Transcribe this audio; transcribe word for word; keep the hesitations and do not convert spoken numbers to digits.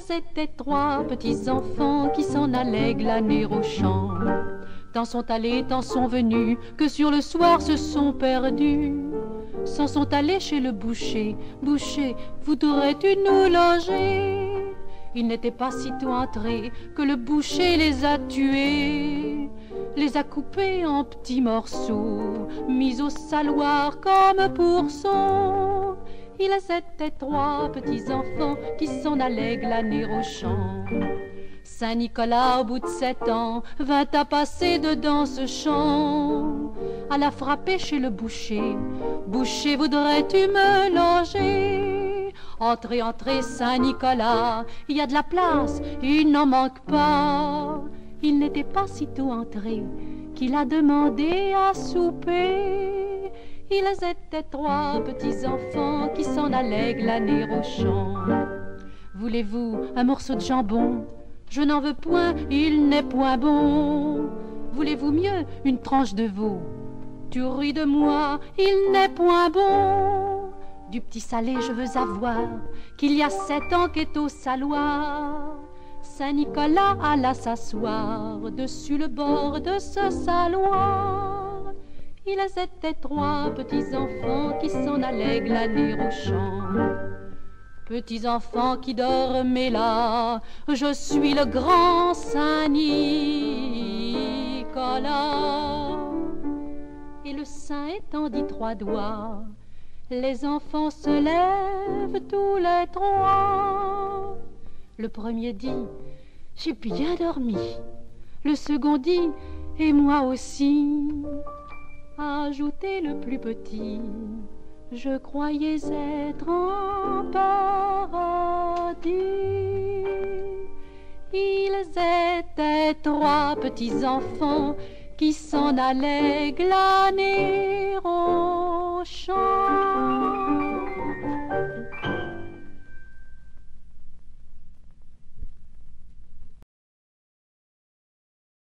C'étaient trois petits enfants qui s'en allaient glaner au champ. Tant sont allés, tant sont venus, que sur le soir se sont perdus. S'en sont allés chez le boucher. Boucher, voudrais-tu nous loger? Ils n'étaient pas sitôt entrés que le boucher les a tués, les a coupés en petits morceaux, mis au saloir comme pourceaux. Ils étaient trois petits enfants qui s'en allaient glaner au champ. Saint-Nicolas, au bout de sept ans, vint à passer dedans ce champ, à la frapper chez le boucher. Boucher, voudrais-tu me loger? Entrez, entrez, Saint-Nicolas, il y a de la place, il n'en manque pas. Il n'était pas sitôt entré qu'il a demandé à souper. Ils étaient trois petits enfants qui s'en allaient glaner au champ. Voulez-vous un morceau de jambon? Je n'en veux point, il n'est point bon. Voulez-vous mieux une tranche de veau? Tu ris de moi, il n'est point bon. Du petit salé je veux avoir, qu'il y a sept ans qu'est au saloir. Saint-Nicolas alla s'asseoir dessus le bord de ce saloir. Ils étaient trois petits enfants qui s'en allaient glaner au champ. Petits enfants qui dormez là, je suis le grand Saint-Nicolas. Et le saint étendit trois doigts, les enfants se lèvent tous les trois. Le premier dit, j'ai bien dormi. Le second dit, et moi aussi. Ajoutez le plus petit, je croyais être en paradis. Ils étaient trois petits enfants qui s'en allaient glaner au champ.